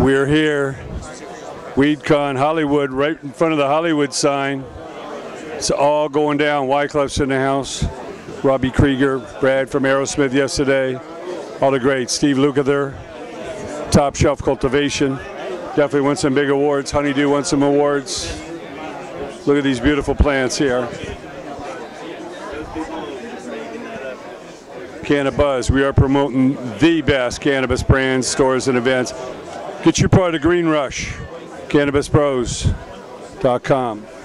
We're here, WEEDCON, Hollywood, right in front of the Hollywood sign. It's all going down. Wyclef's in the house. Robbie Krieger, Brad from Aerosmith yesterday. All the greats. Steve Lukather, Top Shelf Cultivation. Definitely won some big awards. Honeydew won some awards. Look at these beautiful plants here. Cannabis. We are promoting the best cannabis brands, stores, and events. Get your part of Green Rush. CannabisPros.com.